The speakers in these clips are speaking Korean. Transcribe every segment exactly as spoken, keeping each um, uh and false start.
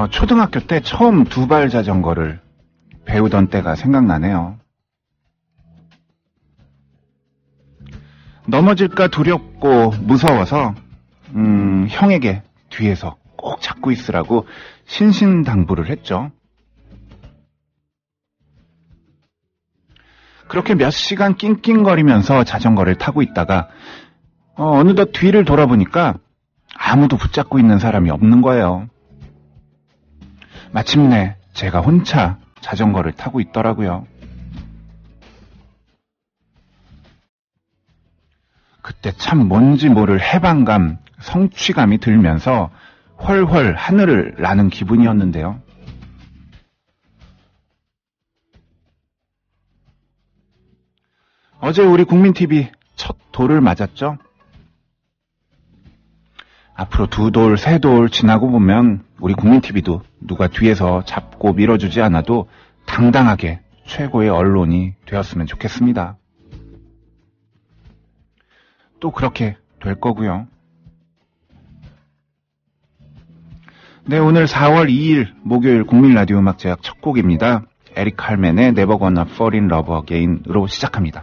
초등학교 때 처음 두발 자전거를 배우던 때가 생각나네요. 넘어질까 두렵고 무서워서 음, 형에게 뒤에서 꼭 잡고 있으라고 신신당부를 했죠. 그렇게 몇 시간 낑낑거리면서 자전거를 타고 있다가 어, 어느덧 뒤를 돌아보니까 아무도 붙잡고 있는 사람이 없는 거예요. 마침내 제가 혼자 자전거를 타고 있더라고요. 그때 참 뭔지 모를 해방감, 성취감이 들면서 훨훨 하늘을 나는 기분이었는데요. 어제 우리 국민티비 첫 돌을 맞았죠? 앞으로 두 돌, 세 돌 지나고 보면 우리 국민티비도 누가 뒤에서 잡고 밀어주지 않아도 당당하게 최고의 언론이 되었으면 좋겠습니다. 또 그렇게 될 거고요. 네, 오늘 사월 이일 목요일 국민라디오 음악제약 첫 곡입니다. 에릭 칼맨의 Never Gonna Fall in Love Again으로 시작합니다.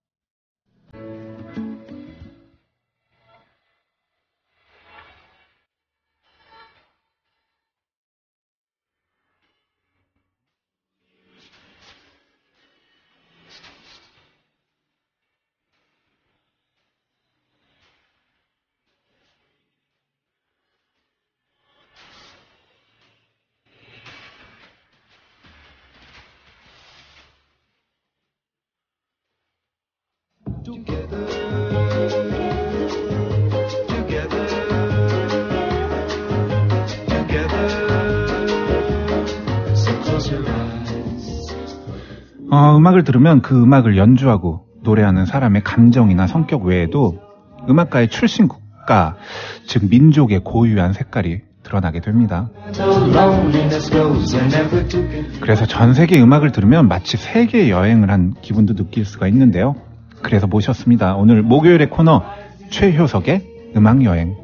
어, 음악을 들으면 그 음악을 연주하고 노래하는 사람의 감정이나 성격 외에도 음악가의 출신 국가, 즉 민족의 고유한 색깔이 드러나게 됩니다. 그래서 전 세계 음악을 들으면 마치 세계 여행을 한 기분도 느낄 수가 있는데요. 그래서 모셨습니다. 오늘 목요일의 코너 최효석의 음악여행.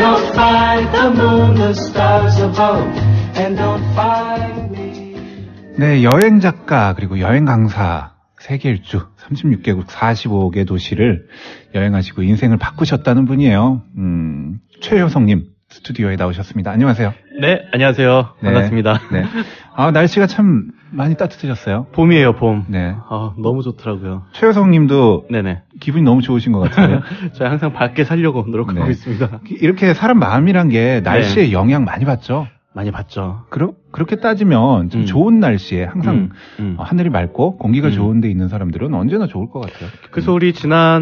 네, 여행 작가 그리고 여행 강사 세계 일주 삼십육 개국 사십오 개 도시를 여행하시고 인생을 바꾸셨다는 분이에요. 음, 최효석님 스튜디오에 나오셨습니다. 안녕하세요. 네, 안녕하세요. 네, 반갑습니다. 네. 아, 날씨가 참 많이 따뜻해졌어요. 봄이에요, 봄. 네. 아, 너무 좋더라고요. 최효석님도 네네. 기분이 너무 좋으신 것 같아요. 저희 항상 밝게 살려고 노력하고 네. 있습니다. 이렇게 사람 마음이란 게 날씨에 네. 영향 많이 받죠. 많이 받죠. 그러, 그렇게 따지면 좀 음. 좋은 날씨에 항상 음, 음. 어, 하늘이 맑고 공기가 음. 좋은 데 있는 사람들은 언제나 좋을 것 같아요. 그래서 우리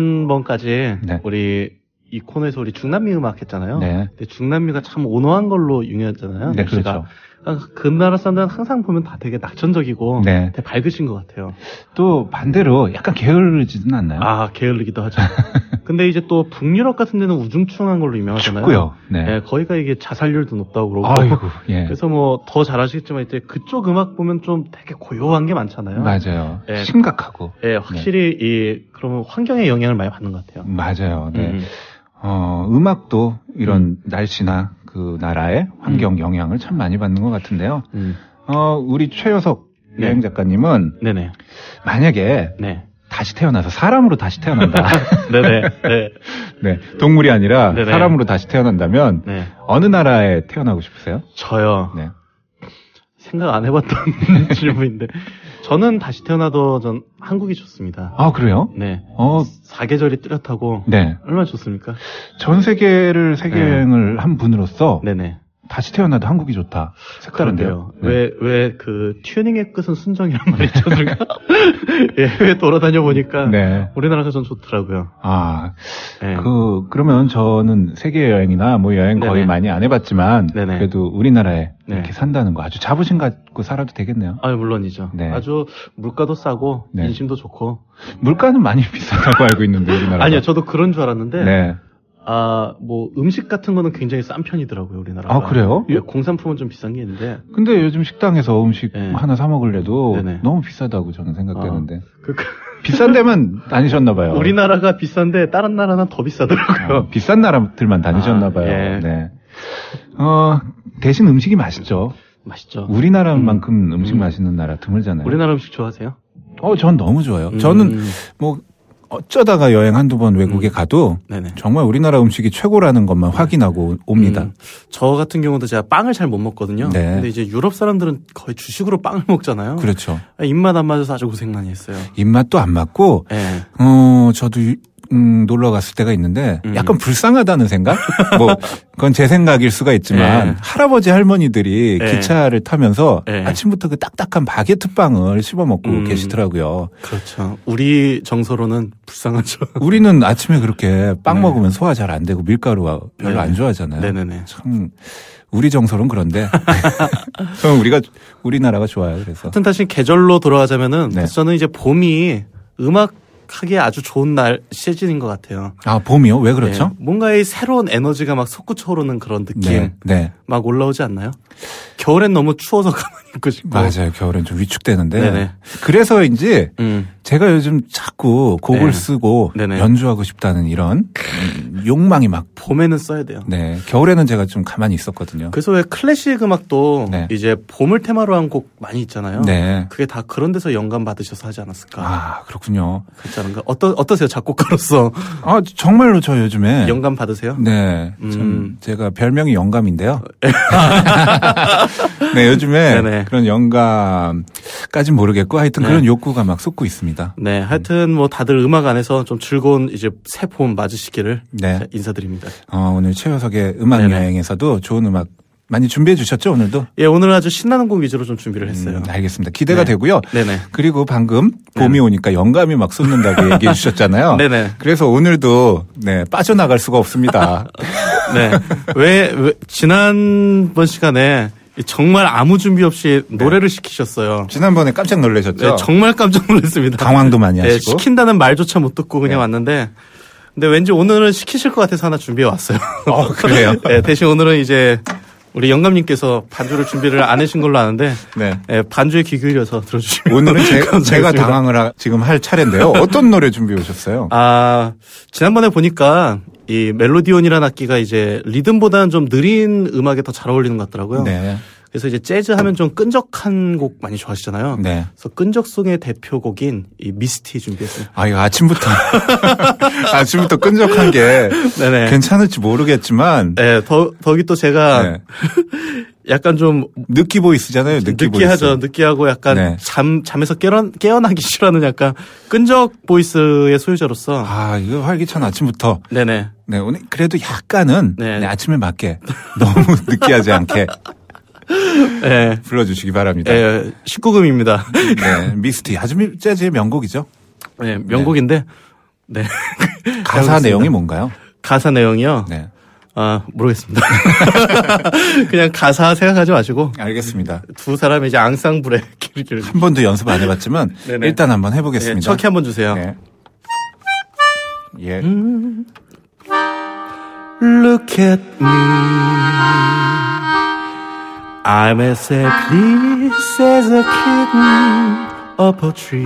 지난번까지 네. 우리 이 코너에서 우리 중남미 음악 했잖아요. 네. 근데 중남미가 참 온화한 걸로 유명했잖아요. 네, 그렇죠. 그 나라 사람들은 항상 보면 다 되게 낙천적이고 네. 되게 밝으신 것 같아요. 또 반대로 약간 게으르지는 않나요? 아, 게을르기도 하죠. 근데 이제 또 북유럽 같은 데는 우중충한 걸로 유명하잖아요. 춥고요. 네. 네, 거기가 이게 자살률도 높다고 그러고. 아이고, 예. 그래서 뭐 더 잘 아시겠지만 이제 그쪽 음악 보면 좀 되게 고요한 게 많잖아요. 맞아요. 네. 심각하고. 네, 확실히 네. 이 그러면 환경에 영향을 많이 받는 것 같아요. 맞아요. 네. 음. 어, 음악도 이런 음. 날씨나 그 나라의 환경 음. 영향을 참 많이 받는 것 같은데요. 음. 어, 우리 최효석 네. 여행 작가님은 네네. 만약에 네. 다시 태어나서 사람으로 다시 태어난다. 네네. 네. 네. 동물이 아니라 네네. 사람으로 다시 태어난다면 네. 어느 나라에 태어나고 싶으세요? 저요. 네. 생각 안 해봤던 질문인데 저는 다시 태어나도 전 한국이 좋습니다. 아, 그래요? 네. 어, 사계절이 뚜렷하고 네. 얼마나 좋습니까? 전 세계를 세계 네. 여행을 한 분으로서 네네. 다시 태어나도 한국이 좋다. 색다른데요. 네. 왜, 왜 그 튜닝의 끝은 순정이란 말이 있죠, 누가? 예, 왜 돌아다녀 보니까 네. 우리나라가 전 좋더라고요. 아, 네. 그 그러면 저는 세계 여행이나 뭐 여행 거의 네네. 많이 안 해봤지만 네네. 그래도 우리나라에 네. 이렇게 산다는 거 아주 자부심 갖고 살아도 되겠네요. 아, 물론이죠. 네. 아주 물가도 싸고 네. 인심도 좋고. 물가는 많이 비싸다고 알고 있는데 우리나라. 아니요, 저도 그런 줄 알았는데. 네. 아, 뭐 음식 같은 거는 굉장히 싼 편이더라고요, 우리나라가. 아, 그래요? 예, 공산품은 좀 비싼 게 있는데. 근데 요즘 식당에서 음식 네. 하나 사 먹으려도 네네. 너무 비싸다고 저는 생각되는데. 아, 그, 그, 비싼 데만 다니셨나 봐요. 우리나라가 비싼데 다른 나라는 더 비싸더라고요. 어, 비싼 나라들만 다니셨나 아, 봐요. 예. 네. 어, 대신 음식이 맛있죠. 맛있죠. 우리나라만큼 음. 식 음. 맛있는 나라 드물잖아요. 우리나라 음식 좋아하세요? 어, 전 너무 좋아요. 음. 저는 뭐 어쩌다가 여행 한두 번 외국에 음. 가도 네네. 정말 우리나라 음식이 최고라는 것만 확인하고 옵니다. 음. 저 같은 경우도 제가 빵을 잘 못 먹거든요. 네. 근데 이제 유럽 사람들은 거의 주식으로 빵을 먹잖아요. 그렇죠. 입맛 안 맞아서 아주 고생 많이 했어요. 입맛도 안 맞고, 네. 어, 저도 유, 음, 놀러 갔을 때가 있는데 음. 약간 불쌍하다는 생각? 뭐 그건 제 생각일 수가 있지만 네. 할아버지 할머니들이 네. 기차를 타면서 네. 아침부터 그 딱딱한 바게트 빵을 씹어 먹고 음. 계시더라고요. 그렇죠. 우리 정서로는 불쌍하죠. 우리는 아침에 그렇게 빵 네. 먹으면 소화 잘 안 되고 밀가루가 별로 네네. 안 좋아하잖아요. 네네네. 참 우리 정서는 그런데 그럼 우리가 우리나라가 좋아요. 그래서 하여튼 다시 계절로 돌아가자면은 네. 저는 이제 봄이 음악 하기에 아주 좋은 날 시즌인 것 같아요. 아 봄이요? 왜 그렇죠? 네. 뭔가 이 새로운 에너지가 막 솟구쳐 오르는 그런 느낌 네, 네. 막 올라오지 않나요? 겨울엔 너무 추워서 가만히 있고 싶고. 맞아요. 겨울엔 좀 위축되는데. 네네. 그래서인지 음. 제가 요즘 자꾸 곡을 네. 쓰고 네네. 연주하고 싶다는 이런 음, 욕망이 막. 봄에는 써야 돼요. 네. 겨울에는 제가 좀 가만히 있었거든요. 그래서 왜 클래식 음악도 네. 이제 봄을 테마로 한 곡 많이 있잖아요. 네. 그게 다 그런 데서 영감 받으셔서 하지 않았을까. 아 그렇군요. 그렇지 않은가? 어떠, 어떠세요? 작곡가로서. 아 정말로 저 요즘에 영감 받으세요? 네. 참 음. 제가 별명이 영감인데요. 네, 요즘에 네네. 그런 영감까진 모르겠고 하여튼 네. 그런 욕구가 막 솟고 있습니다. 네, 하여튼 뭐 다들 음악 안에서 좀 즐거운 이제 새 봄 맞으시기를 네. 인사드립니다. 어, 오늘 최효석의 음악 네네. 여행에서도 좋은 음악 많이 준비해 주셨죠, 오늘도? 예, 오늘 아주 신나는 곡 위주로 좀 준비를 했어요. 음, 알겠습니다. 기대가 네. 되고요. 네네. 그리고 방금 봄이 네네. 오니까 영감이 막 솟는다고 얘기해 주셨잖아요. 네네. 그래서 오늘도 네, 빠져나갈 수가 없습니다. 네. 왜, 왜, 지난번 시간에 정말 아무 준비 없이 노래를 시키셨어요. 지난번에 깜짝 놀라셨죠? 네, 정말 깜짝 놀랐습니다. 당황도 많이 네, 하시고. 시킨다는 말조차 못 듣고 그냥 네. 왔는데, 근데 왠지 오늘은 시키실 것 같아서 하나 준비해 왔어요. 어, 그래요? 네, 대신 오늘은 이제 우리 영감님께서 반주를 준비를 안 하신 걸로 아는데, 네. 네, 반주에 귀 기울여서 들어주시면 오늘은 제, 제가 감사하겠습니다. 당황을 하, 지금 할 차례인데요. 어떤 노래 준비해 오셨어요? 아, 지난번에 보니까 이 멜로디온이라는 악기가 이제 리듬보다는 좀 느린 음악에 더 잘 어울리는 것 같더라고요. 네. 그래서 이제 재즈 하면 좀 끈적한 곡 많이 좋아하시잖아요. 네. 그래서 끈적송의 대표곡인 이 미스티 준비했어요. 아, 이거 아침부터, 아침부터 끈적한 게 네네. 괜찮을지 모르겠지만. 네, 더, 더기 또 제가 네. 약간 좀 느끼 보이스잖아요. 느끼 느끼하죠. 보이스. 느끼하고 약간 네. 잠, 잠에서 깨어, 깨어나기 싫어하는 약간 끈적 보이스의 소유자로서. 아, 이거 활기찬 아침부터. 네네. 네, 오늘 그래도 약간은 네. 네, 아침에 맞게 너무 느끼하지 않게 네. 불러주시기 바랍니다. 네, 십구 금입니다. 네, 미스티 아주 미- 재즈의 명곡이죠. 네, 명곡인데. 네. 가사 내용이 뭔가요? 가사 내용이요? 네, 아, 모르겠습니다. 그냥 가사 생각하지 마시고. 알겠습니다. 두 사람이 이제 앙상블의 길을. 한 번도 연습 안 해봤지만 네네. 일단 한번 네, 해보겠습니다. 척키 한번 주세요. 네. 예. 음. Look at me. I'm as helpless as a kitten up a tree.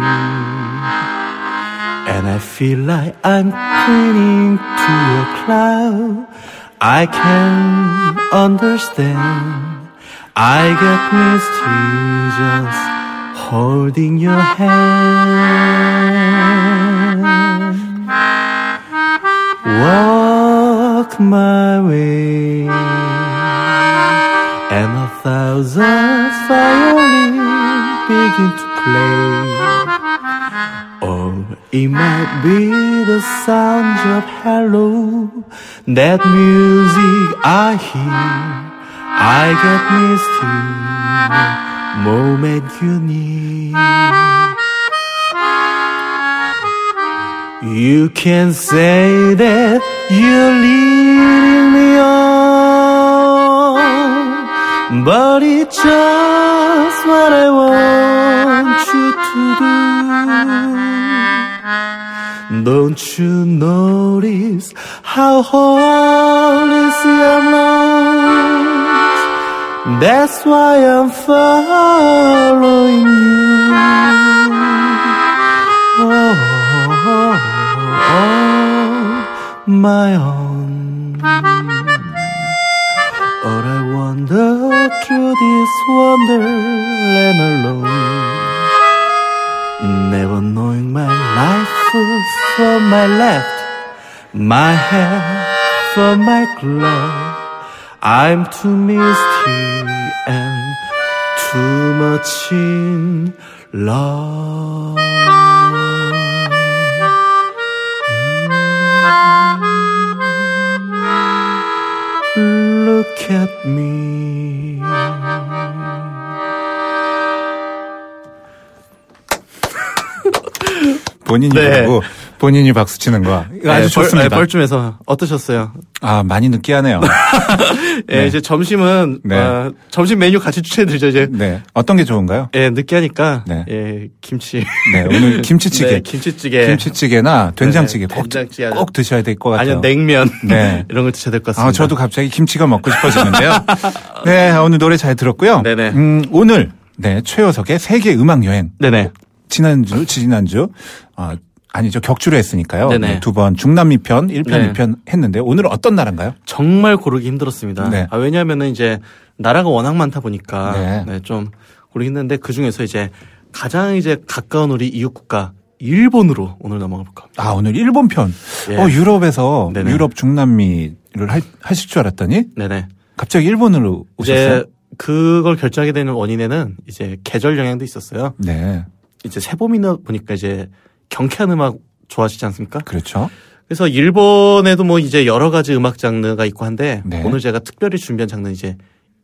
And I feel like I'm clinging to a cloud. I can understand. I get misty just holding your hand. Walk my way, and a thousand violins begin to play. Or it might be the sound of hello, that music I hear. I get misty, moment you need. You can say that you're leading me on, but it's just what I want you to do. Don't you notice how hopelessly I'm lost? That's why I'm following you. Oh. On my own, or I wander through this wonderland alone. Never knowing my life from my left, my hair from my glove. I'm too misty and too much in love. Look at me. 본인이 네. 부르고 본인이 박수 치는 거. 이거 아주 네, 좋습니다. 벌, 벌쯤에서 어떠셨어요? 아, 많이 느끼하네요. 예, 네. 이제 점심은 네. 어, 점심 메뉴 같이 추천해드리죠 이제. 네. 어떤 게 좋은가요? 예, 느끼하니까 네. 예, 김치. 네, 오늘 김치찌개. 네, 김치찌개. 김치찌개나 된장찌개 네, 꼭, 된장찌개 꼭 드셔야 될 것 같아요. 아니면 냉면. 네. 이런 걸 드셔야 될 것 같습니다. 아, 저도 갑자기 김치가 먹고 싶어지는데요. 네, 오늘 노래 잘 들었고요. 네네. 음, 오늘 네, 최효석의 세계 음악 여행. 네네. 지난주, 지난주 아, 아니죠. 격주로 했으니까요. 네네. 네, 두 번 중남미 편, 일 편, 네. 이 편 했는데 오늘은 어떤 나라인가요? 정말 고르기 힘들었습니다. 네. 아, 왜냐하면은 이제 나라가 워낙 많다 보니까 네. 네, 좀 고르기 힘든데 그 중에서 이제 가장 이제 가까운 우리 이웃 국가 일본으로 오늘 넘어가 볼까 합니다. 아, 오늘 일본 편. 예. 어, 유럽에서 네네. 유럽 중남미를 하, 하실 줄 알았더니 네네. 갑자기 일본으로 오셨어요? 이제 그걸 결정하게 되는 원인에는 이제 계절 영향도 있었어요. 네. 이제 새봄이나 보니까 이제 경쾌한 음악 좋아하시지 않습니까? 그렇죠. 그래서 일본에도 뭐 이제 여러 가지 음악 장르가 있고 한데 네. 오늘 제가 특별히 준비한 장르는 이제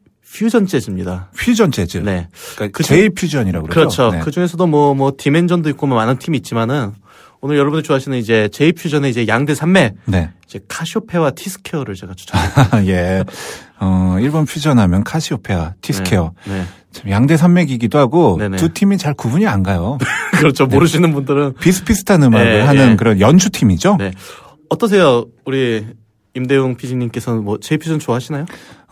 퓨전 재즈입니다. 퓨전 재즈. 네. 그러니까 그 제이 퓨전이라고 그러죠. 그렇죠. 네. 그 중에서도 뭐, 뭐, 디멘전도 있고 뭐 많은 팀이 있지만은 오늘 여러분들 좋아하시는 이제 제이 퓨전의 이제 양대 산맥. 네. 이제 카시오페아와 티스케어를 제가 추천합니다. 예. 어, 일본 퓨전하면 카시오페아, 티스케어. 네. 네. 참 양대 산맥이기도 하고 네네. 두 팀이 잘 구분이 안 가요. 그렇죠. 모르시는 분들은. 비슷비슷한 음악을 네, 하는 네. 그런 연주팀이죠. 네. 어떠세요? 우리 임대용 피디님께서는 뭐 제이 퓨전 좋아하시나요?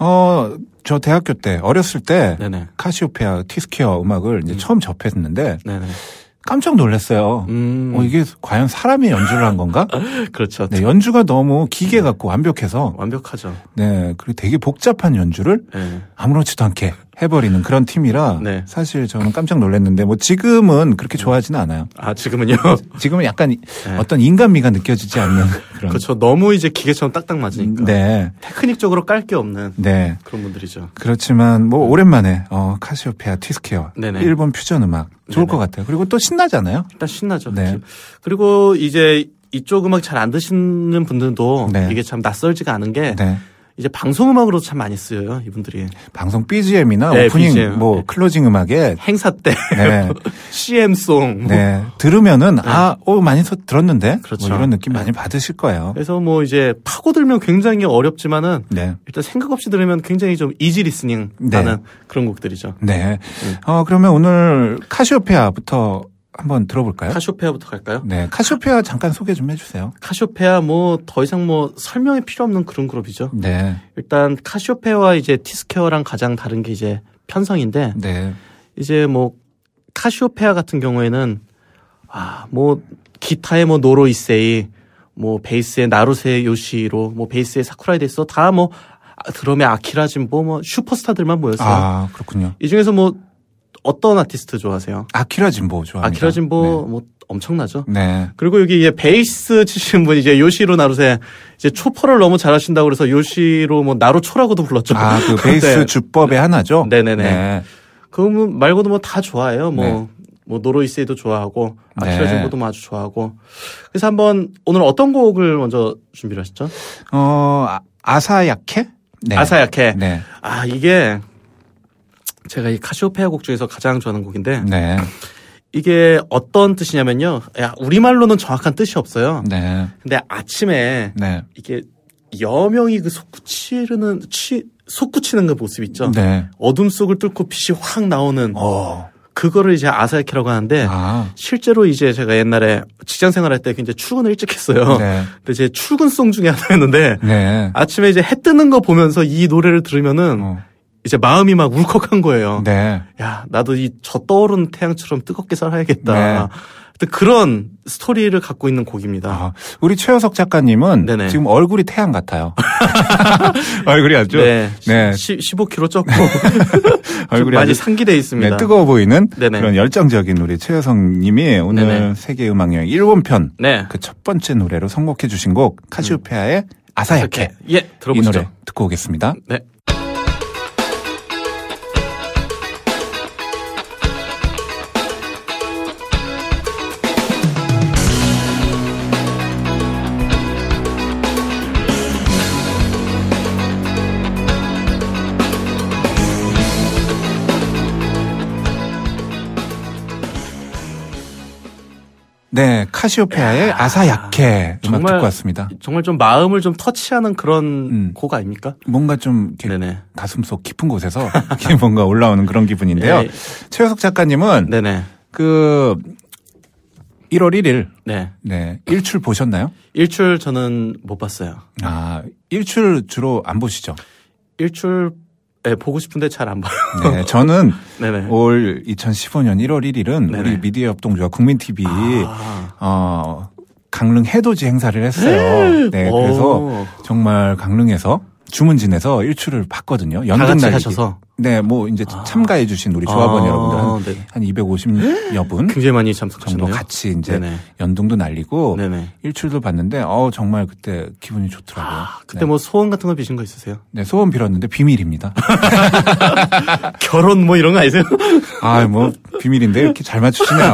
어, 저 대학교 때 어렸을 때 네네. 카시오페아, 티스케어 음악을 이제 처음 접했는데 네네. 깜짝 놀랐어요. 음. 어, 이게 과연 사람이 연주를 한 건가? 그렇죠. 네, 연주가 너무 기계 같고 완벽해서 완벽하죠. 네, 그리고 되게 복잡한 연주를 네. 아무렇지도 않게 해버리는 그런 팀이라 네. 사실 저는 깜짝 놀랐는데 뭐 지금은 그렇게 좋아하지는 않아요. 아, 지금은요? 지금은 약간 어떤 인간미가 느껴지지 않는 그런. 그렇죠. 너무 이제 기계처럼 딱딱 맞으니까. 네. 테크닉적으로 깔 게 없는 네. 그런 분들이죠. 그렇지만 뭐 오랜만에 어, 카시오페아, 티스케어, 네네. 일본 퓨전 음악 좋을 네네. 것 같아요. 그리고 또 신나잖아요. 일단 신나죠. 네. 그리고 이제 이쪽 음악 잘 안 드시는 분들도 네. 이게 참 낯설지가 않은 게 네. 이제 방송 음악으로도 참 많이 쓰여요, 이분들이. 방송 비지엠이나 네, 오프닝 비지엠. 뭐 네. 클로징 음악에 행사 때 네. 씨엠송. 네. 들으면은 아, 어 많이 서, 들었는데 그렇죠. 뭐 이런 느낌 네. 많이 받으실 거예요. 그래서 뭐 이제 파고들면 굉장히 어렵지만은 네. 일단 생각 없이 들으면 굉장히 좀 이지 리스닝 하는 네. 그런 곡들이죠. 네. 어 그러면 오늘 카시오페아부터 한번 들어볼까요? 카시오페아부터 갈까요? 네. 카시오페아 잠깐 소개 좀 해주세요. 카시오페아 뭐 더 이상 뭐 설명이 필요 없는 그런 그룹이죠. 네. 일단 카시오페아와 이제 티스케어랑 가장 다른 게 이제 편성인데 네. 이제 뭐 카시오페아 같은 경우에는 아 뭐 기타에 뭐 노로 이세이, 뭐 베이스에 나루세 요시로, 뭐 베이스에 사쿠라이 데스 다 뭐 드럼에 아키라 진보 뭐 슈퍼스타들만 모였어요. 아 그렇군요. 이 중에서 뭐 어떤 아티스트 좋아하세요? 아키라 진보 좋아합니다. 아키라 진보 뭐 엄청나죠. 네. 그리고 여기 이제 베이스 치시는 분이 이제 요시로 나루세 이제 초퍼를 너무 잘하신다고 그래서 요시로 뭐 나루초라고도 불렀죠. 아 그 베이스 네. 주법의 하나죠. 네네네. 네. 그 말고도 뭐 다 좋아해요. 뭐, 네. 뭐 노로이세이도 좋아하고 네. 아키라 진보도 뭐 아주 좋아하고. 그래서 한번 오늘 어떤 곡을 먼저 준비를 하셨죠? 어 아, 아사야케? 네. 아사야케. 네. 아 이게 제가 이 카시오페아 곡 중에서 가장 좋아하는 곡인데 네. 이게 어떤 뜻이냐면요. 야, 우리말로는 정확한 뜻이 없어요. 네. 근데 아침에 네. 이게 여명이 그 솟구치는 치 솟구치는 그 모습 있죠. 네. 어둠 속을 뚫고 빛이 확 나오는 어. 그거를 이제 아사야케라고 하는데 아. 실제로 이제 제가 옛날에 직장 생활할 때 굉장히 출근을 일찍 했어요. 네. 근데 제 출근송 중에 하나였는데 네. 아침에 이제 해 뜨는 거 보면서 이 노래를 들으면은 어. 이제 마음이 막 울컥한 거예요. 네. 야, 나도 이 저 떠오르는 태양처럼 뜨겁게 살아야겠다. 네. 근데 그런 스토리를 갖고 있는 곡입니다. 아, 우리 최효석 작가님은 네네. 지금 얼굴이 태양 같아요. 얼굴이 아주 네, 네. 십오 킬로그램 쪘고 얼굴이 많이 상기돼 있습니다. 네, 뜨거워 보이는 네네. 그런 열정적인 우리 최효석님이 오늘 네네. 세계 음악 여행 일본 편 네. 그 첫 번째 노래로 선곡해 주신 곡 카시오페아의 음. 아사야케. 예, 들어보시죠. 이 노래 듣고 오겠습니다. 네. 네, 카시오페아의 아사야케 음악 정말, 듣고 왔습니다. 정말 좀 마음을 좀 터치하는 그런 음. 곡 아닙니까? 뭔가 좀 가슴속 깊은 곳에서 뭔가 올라오는 그런 기분인데요. 네. 최효석 작가님은 네네. 그 일월 일일 네. 네, 일출 보셨나요? 일출 저는 못 봤어요. 아, 일출 주로 안 보시죠? 일출 네, 보고 싶은데 잘 안 봐요. 네, 저는 네네. 올 이천십오 년 일월 일일은 네네. 우리 미디어 협동조합 국민티비 아. 어, 강릉 해돋이 행사를 했어요. 네, 그래서 정말 강릉에서 주문진에서 일출을 봤거든요. 연등 다 같이 날리기. 하셔서. 네, 뭐 이제 아. 참가해 주신 우리 조합원 아. 여러분들 한, 네. 한 이백오십여 분 굉장히 많이 참석하셨네요. 정도 같이 이제 네네. 연등도 날리고 네네. 일출도 봤는데 어 정말 그때 기분이 좋더라고요. 아, 그때 네. 뭐 소원 같은 거 비신 거 있으세요? 네, 소원 빌었는데 비밀입니다. 결혼 뭐 이런 거 아니세요? 아, 뭐 비밀인데 이렇게 잘 맞추시네요.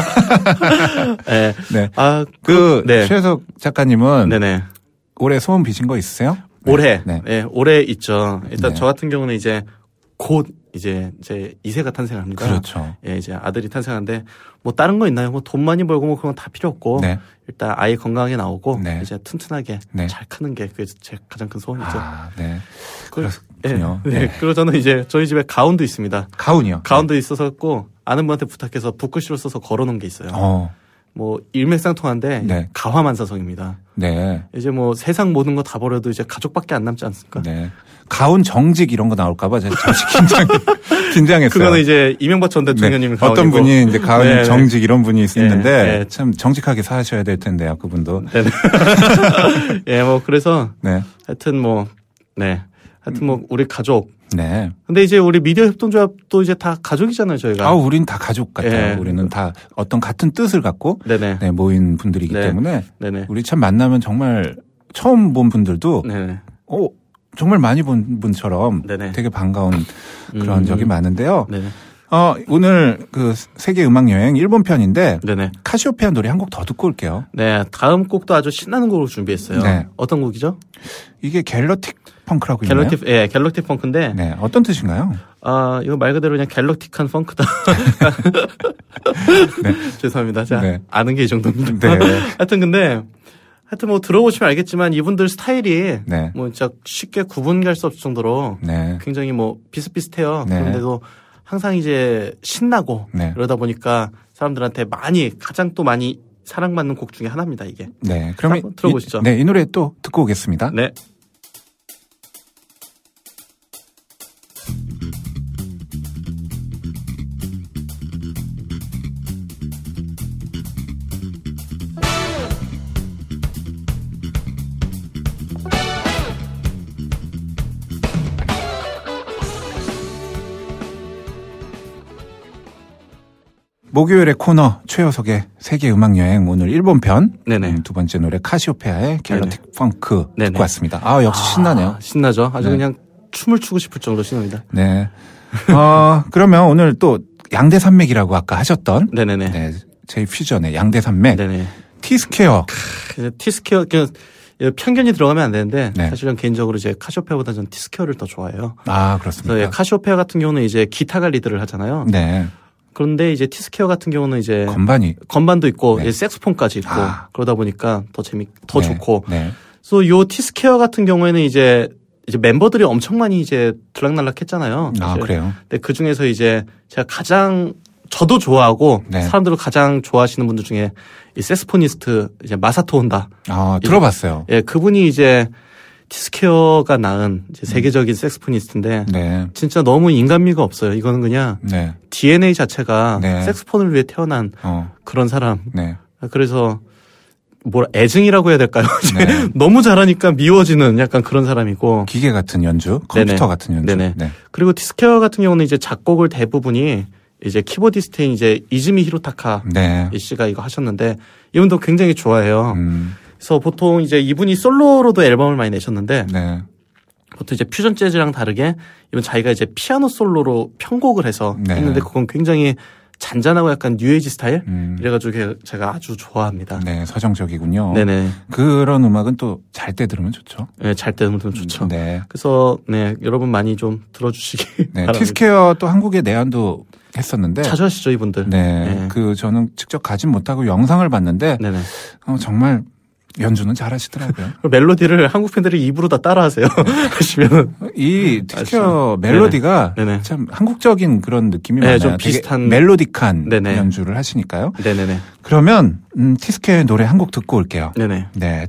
네. 네. 아, 그 네. 최효석 작가님은 네네. 올해 소원 비신 거 있으세요? 올해, 네, 네. 네 올해 있죠. 일단 네. 저 같은 경우는 이제 곧 이제 제 이 세가 탄생합니다. 그렇죠. 예, 이제 아들이 탄생하는데 뭐 다른 거 있나요? 뭐 돈 많이 벌고 뭐 그런 건 다 필요 없고 네. 일단 아이 건강하게 나오고 네. 이제 튼튼하게 네. 잘 크는 게 그게 제 가장 큰 소원이죠. 아, 네. 그, 그렇군요. 네. 네. 네. 그리고 저는 이제 저희 집에 가운도 있습니다. 가운이요? 가운도 네. 있어서고 아는 분한테 부탁해서 붓글씨로 써서 걸어놓은 게 있어요. 어. 뭐 일맥상통한데 네. 가화만사성입니다. 네. 이제 뭐 세상 모든 거 다 버려도 이제 가족밖에 안 남지 않습니까? 네. 가운 정직 이런 거 나올까봐 제가 잠시 긴장 긴장했어요. 그거는 이제 이명박 전 대통령님 네. 어떤 분이 이제 가운 네. 정직 이런 분이 있는데 네. 네. 참 정직하게 사셔야 될 텐데요, 그분도. 네. 예, 뭐 그래서 네. 하여튼 뭐 네. 하여튼 뭐 우리 가족. 네. 근데 이제 우리 미디어 협동조합도 이제 다 가족이잖아요, 저희가. 아, 우린 다 가족 같아요. 네. 우리는 다 어떤 같은 뜻을 갖고 네네. 네, 모인 분들이기 네. 때문에 네네. 우리 참 만나면 정말 처음 본 분들도 네네. 어, 정말 많이 본 분처럼 네네. 되게 반가운 그런 음. 적이 많은데요. 네네. 어, 오늘 그 세계 음악 여행 일본 편인데 네네. 카시오페아 노래 한 곡 더 듣고 올게요. 네, 다음 곡도 아주 신나는 곡을 준비했어요. 네. 어떤 곡이죠? 이게 갤럭틱 펑크라고 있나요? 갤럭틱, 예, 갤럭틱 펑크인데. 네, 어떤 뜻인가요? 아, 이거 말 그대로 그냥 갤럭틱한 펑크다. 네. 죄송합니다. 자, 네. 아는 게 이 정도입니다. 네. 하여튼 근데 하여튼 뭐 들어보시면 알겠지만 이분들 스타일이 네. 뭐 진짜 쉽게 구분할 수 없을 정도로 네. 굉장히 뭐 비슷비슷해요. 네. 그런데도 항상 이제 신나고 네. 그러다 보니까 사람들한테 많이 가장 또 많이 사랑받는 곡 중에 하나입니다, 이게. 네. 그럼 한번 들어보시죠. 이, 네, 이 노래 또 듣고 오겠습니다. 네. 목요일의 코너 최효석의 세계 음악 여행 오늘 일본 편. 네네. 음, 두 번째 노래 카시오페아의 갤럭틱 네네. 펑크 네네. 듣고 왔습니다. 아, 역시 신나네요. 아, 신나죠. 아주 네. 그냥 춤을 추고 싶을 정도로 신납니다. 네. 어, 그러면 오늘 또 양대 산맥이라고 아까 하셨던 네네네. 네, 제 퓨전의 양대 산맥. 네네. T스퀘어. T스퀘어 그냥 편견이 들어가면 안 되는데 네. 사실은 개인적으로 이제 카시오페아보다 전 T스퀘어를 더 좋아해요. 아, 그렇습니까? 그래서 카시오페아 같은 경우는 이제 기타가 리드를 하잖아요. 네. 그런데 이제 T스퀘어 같은 경우는 이제 건반이 건반도 있고 네. 색소폰까지 있고 아. 그러다 보니까 더 재미 더 네. 좋고. 네. 그래서 요 T스퀘어 같은 경우에는 이제 이제 멤버들이 엄청 많이 이제 들락날락했잖아요. 아, 사실. 그래요? 근데 그 중에서 이제 제가 가장 저도 좋아하고 네. 사람들도 가장 좋아하시는 분들 중에 이 색소포니스트 이제 마사토 혼다. 아, 들어봤어요. 예, 그분이 이제 티스케어가 낳은 이제 세계적인 색스포니스트인데 네. 진짜 너무 인간미가 없어요. 이거는 그냥 네. 디엔에이 자체가 네. 색스폰을 위해 태어난 어. 그런 사람. 네. 그래서 뭘 애증이라고 해야 될까요? 네. 너무 잘하니까 미워지는 약간 그런 사람이고. 기계 같은 연주, 컴퓨터 네네. 같은 연주. 네네. 네. 그리고 티스케어 같은 경우는 이제 작곡을 대부분이 이제 키보디스트인 이제 이즈미 히로타카 네. 씨가 이거 하셨는데 이분도 굉장히 좋아해요. 음. 그래서 보통 이제 이분이 솔로로도 앨범을 많이 내셨는데 네. 보통 이제 퓨전 재즈랑 다르게 이분 자기가 이제 피아노 솔로로 편곡을 해서 네. 했는데 그건 굉장히 잔잔하고 약간 뉴에이지 스타일 음. 이래가지고 제가 아주 좋아합니다. 네, 서정적이군요. 네네. 그런 음악은 또 잘 때 들으면 좋죠. 네, 잘 때 들으면 좋죠. 네. 그래서 네 여러분 많이 좀 들어주시기 네. 바랍니다. 티스케어 또 한국에 내한도 했었는데. 자주 하시죠 이분들. 네. 네. 그 저는 직접 가진 못하고 영상을 봤는데. 네네. 어, 정말 연주는 잘 하시더라고요. 멜로디를 한국 팬들이 입으로 다 따라하세요. 하시면 이 티스케어 멜로디가 네네. 참 한국적인 그런 느낌이 네, 많아요. 좀 되게 비슷한 멜로디칸 네네. 연주를 하시니까요. 네네네. 그러면 음, 티스케어의 노래 한 곡 듣고 올게요. 네네. 네,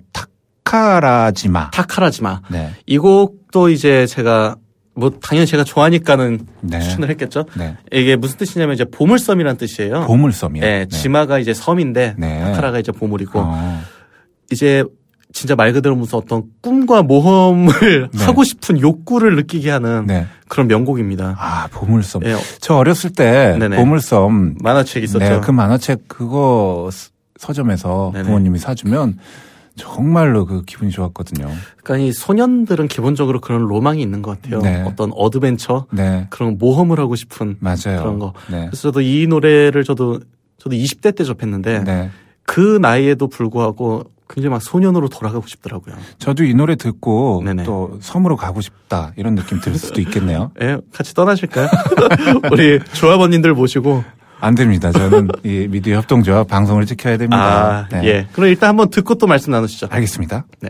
타카라지마. 타카라지마. 네, 이 곡도 이제 제가 뭐 당연히 제가 좋아하니까는 네. 추천을 했겠죠. 네. 이게 무슨 뜻이냐면 이제 보물섬이란 뜻이에요. 보물섬이요. 네, 지마가 이제 섬인데 네. 타카라가 이제 보물이고 어. 이제 진짜 말 그대로 무슨 어떤 꿈과 모험을 네. 하고 싶은 욕구를 느끼게 하는 네. 그런 명곡입니다. 아, 보물섬. 네. 저 어렸을 때 네네. 보물섬 만화책 있었죠. 네, 그 만화책 그거 스- 서점에서 네네. 부모님이 사주면 정말로 그 기분이 좋았거든요. 그러니까 이 소년들은 기본적으로 그런 로망이 있는 것 같아요. 네. 어떤 어드벤처, 네, 그런 모험을 하고 싶은 맞아요. 그런 거. 네. 그래서 저도 이 노래를 저도 저도 이십 대 때 접했는데 네. 그 나이에도 불구하고 굉장히 막 소년으로 돌아가고 싶더라고요. 저도 이 노래 듣고 네네. 또 섬으로 가고 싶다 이런 느낌 들 수도 있겠네요. 예, 같이 떠나실까요? 우리 조합원님들 모시고. 안 됩니다. 저는 이 미디어 협동조합 방송을 지켜야 됩니다. 아, 네. 예. 그럼 일단 한번 듣고 또 말씀 나누시죠. 알겠습니다. 네.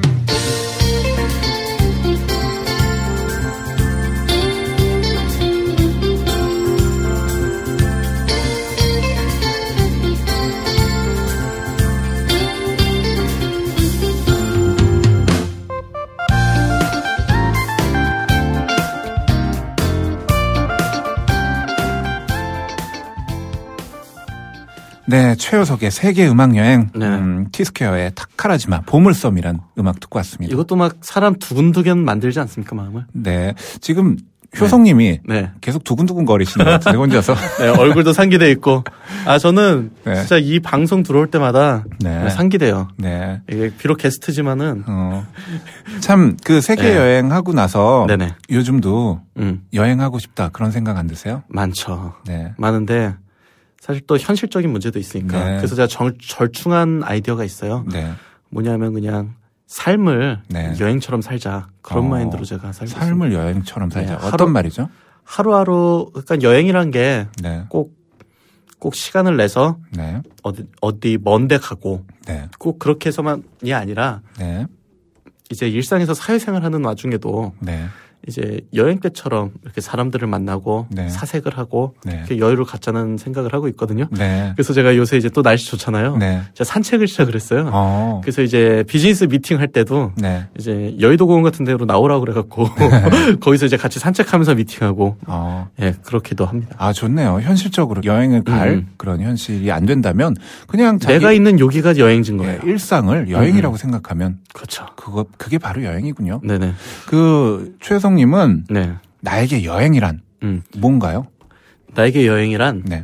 네, 최효석의 세계 음악 여행, 네. 음, 티스케어의 타카라지마 보물섬이란 음악 듣고 왔습니다. 이것도 막 사람 두근두근 만들지 않습니까, 마음을? 네, 지금 효성님이 네. 계속 두근두근 거리시는 것 같은데 혼자서. 네, 얼굴도 상기돼 있고. 아, 저는 네. 진짜 이 방송 들어올 때마다 네. 상기돼요. 네. 이게 비록 게스트지만은. 어, 참 그 세계 네. 여행하고 나서 네네. 요즘도 음, 여행하고 싶다 그런 생각 안 드세요? 많죠. 네. 많은데 사실 또 현실적인 문제도 있으니까. 네. 그래서 제가 절, 절충한 아이디어가 있어요. 네. 뭐냐면 그냥 삶을 네. 여행처럼 살자. 그런 어, 마인드로 제가 살고 있습니다. 삶을 여행처럼 살자. 네, 어떤 하루- 말이죠? 하루하루, 그러니까 여행이란 게 네. 꼭, 꼭 시간을 내서 네. 어디, 어디 먼데 가고 네. 꼭 그렇게 해서만이 아니라 네. 이제 일상에서 사회생활 하는 와중에도 네. 이제 여행 때처럼 이렇게 사람들을 만나고 네. 사색을 하고 네. 이렇게 여유를 갖자는 생각을 하고 있거든요. 네. 그래서 제가 요새 이제 또 날씨 좋잖아요. 네. 제가 산책을 시작을 했어요. 어. 그래서 이제 비즈니스 미팅 할 때도 네. 이제 여의도 공원 같은 데로 나오라고 그래갖고 거기서 이제 같이 산책하면서 미팅하고 어. 예 그렇기도 합니다. 아, 좋네요. 현실적으로 여행을 갈 음. 그런 현실이 안 된다면 그냥 자기 내가 있는 여기가 여행지인 예, 거예요. 일상을 여행이라고 생각하면 그렇죠. 그거 그게 바로 여행이군요. 네네. 그 최성님은 네. 나에게 여행이란 음. 뭔가요? 나에게 여행이란 네.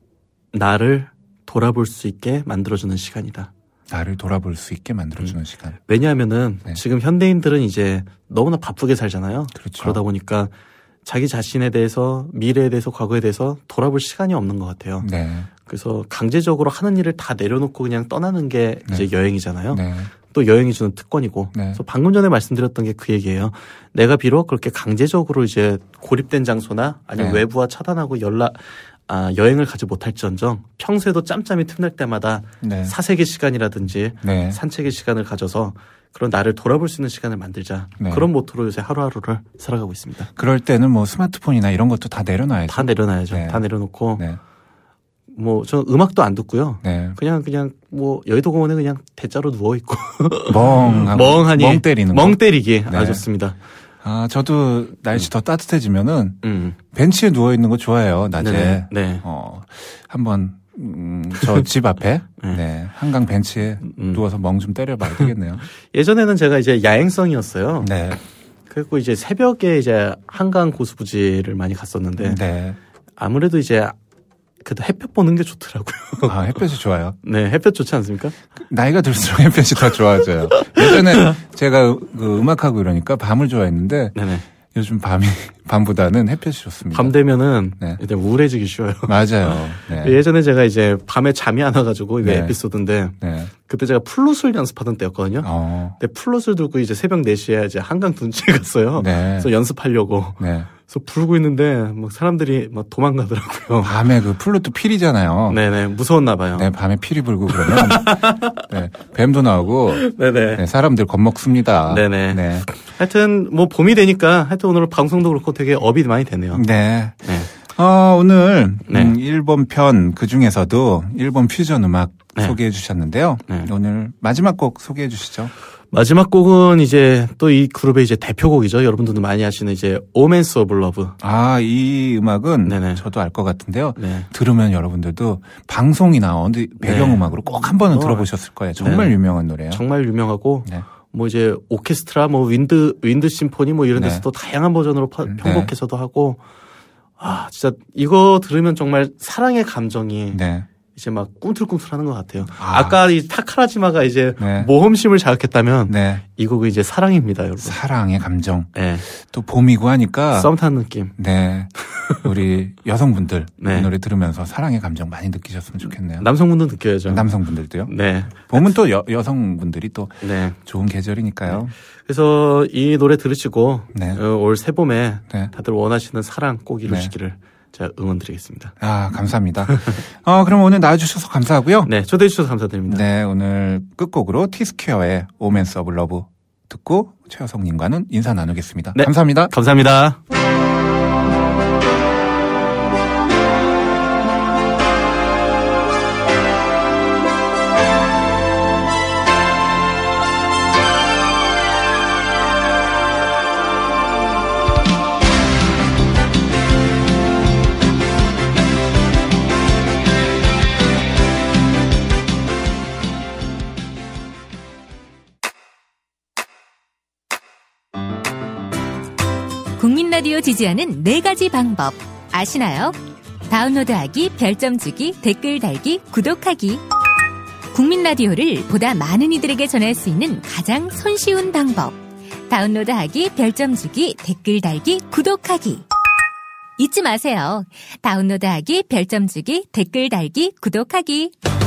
나를 돌아볼 수 있게 만들어주는 시간이다. 나를 돌아볼 수 있게 만들어주는 시간. 왜냐하면은 네. 지금 현대인들은 이제 너무나 바쁘게 살잖아요. 그렇죠. 그러다 보니까 자기 자신에 대해서 미래에 대해서 과거에 대해서 돌아볼 시간이 없는 것 같아요. 네. 그래서 강제적으로 하는 일을 다 내려놓고 그냥 떠나는 게 네. 이제 여행이잖아요. 네. 또 여행이 주는 특권이고. 네. 그래서 방금 전에 말씀드렸던 게 그 얘기예요. 내가 비록 그렇게 강제적으로 이제 고립된 장소나 아니면 네. 외부와 차단하고 연락 아, 여행을 가지 못할지언정 평소에도 짬짬이 틈날 때마다 네. 사색의 시간이라든지 네. 산책의 시간을 가져서 그런 나를 돌아볼 수 있는 시간을 만들자. 네. 그런 모토로 요새 하루하루를 살아가고 있습니다. 그럴 때는 뭐 스마트폰이나 이런 것도 다 내려놔야죠. 다 내려놔야죠. 네. 다 내려놓고 네. 뭐 저 음악도 안 듣고요. 네. 그냥 그냥 뭐 여의도 공원에 그냥 대자로 누워 있고 멍하고 멍하니 멍 때리는 멍 거. 때리기 네. 아 좋습니다. 아 저도 날씨 음. 더 따뜻해지면은 음. 벤치에 누워 있는 거 좋아해요. 낮에. 네네. 네. 어 한번 음, 저 집 앞에 네. 네. 한강 벤치에 음. 누워서 멍 좀 때려봐야 되겠네요. 예전에는 제가 이제 야행성이었어요. 네. 그리고 이제 새벽에 이제 한강 고수부지를 많이 갔었는데 네. 아무래도 이제 그래도 햇볕 보는 게 좋더라고요. 아 햇볕이 좋아요. 네, 햇볕 좋지 않습니까? 나이가 들수록 햇볕이 더 좋아져요. 예전에 제가 그 음악하고 이러니까 밤을 좋아했는데 네네. 요즘 밤이 밤보다는 햇볕이 좋습니다. 밤 되면은 네. 이제 우울해지기 쉬워요. 맞아요. 네. 예전에 제가 이제 밤에 잠이 안 와가지고 이게 네. 에피소드인데 네. 그때 제가 플룻을 연습하던 때였거든요. 어. 근데 플룻을 들고 이제 새벽 네 시에 이제 한강 둔치에 갔어요. 네. 그래서 연습하려고. 네. 그래서 부르고 있는데 막 사람들이 막 도망가더라고요. 밤에 그 플루트 필이잖아요. 네네 무서웠나 봐요. 네 밤에 필이 불고 그러면 네, 뱀도 나오고 네네 네, 사람들 겁먹습니다. 네네. 네. 하여튼 뭐 봄이 되니까 하여튼 오늘 방송도 그렇고 되게 업이 많이 되네요. 네. 네. 어, 오늘 네. 음, 일본 편 그 중에서도 일본 퓨전 음악 네. 소개해 주셨는데요. 네. 오늘 마지막 곡 소개해 주시죠. 마지막 곡은 이제 또 이 그룹의 이제 대표곡이죠. 여러분들도 많이 아시는 이제 오맨스 오브 러브. 아, 이 음악은 네네. 저도 알 것 같은데요. 네. 들으면 여러분들도 방송이나 어디 배경음악으로 꼭 한 번은 어. 들어보셨을 거예요. 정말 네. 유명한 노래예요. 정말 유명하고 네. 뭐 이제 오케스트라 뭐 윈드 윈드 심포니 뭐 이런 네. 데서도 다양한 버전으로 파- 네. 편곡해서도 하고 아 진짜 이거 들으면 정말 사랑의 감정이 네. 이제 막 꿈틀꿈틀하는 것 같아요. 아. 아까 이 타카라지마가 이제 네. 모험심을 자극했다면 네. 이 곡은 이제 사랑입니다, 여러분. 사랑의 감정. 네. 또 봄이고 하니까 썸 타는 느낌. 네. 우리 여성분들 네. 이 노래 들으면서 사랑의 감정 많이 느끼셨으면 좋겠네요. 남성분도 느껴야죠. 남성분들도요. 네. 봄은 또 여, 여성분들이 또 네. 좋은 계절이니까요. 그래서 이 노래 들으시고 네. 어, 올 새봄에 네. 다들 원하시는 사랑 꼭 이루시기를 제가 응원드리겠습니다. 아, 감사합니다. 어, 그럼 오늘 나와주셔서 감사하고요. 네, 초대해 주셔서 감사드립니다. 네, 오늘 끝곡으로 티스퀘어의 오맨스 오브 러브 듣고 최여성님과는 인사 나누겠습니다. 네. 감사합니다. 감사합니다. 국민 라디오 지지하는 네 가지 방법 아시나요? 다운로드하기, 별점 주기, 댓글 달기, 구독하기. 국민 라디오를 보다 많은 이들에게 전할 수 있는 가장 손쉬운 방법. 다운로드하기, 별점 주기, 댓글 달기, 구독하기. 잊지 마세요. 다운로드하기, 별점 주기, 댓글 달기, 구독하기.